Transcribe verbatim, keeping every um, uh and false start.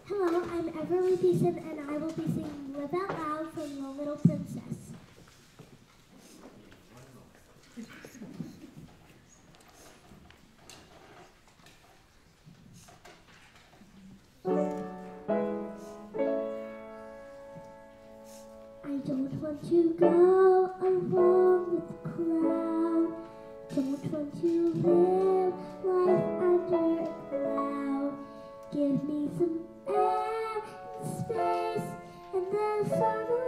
Hello, I'm Everly Beeson, and I will be singing Live Out Loud from The Little Princess. I don't want to go along with the crowd. Don't want to live life under a cloud. Give me some air and space and the sun.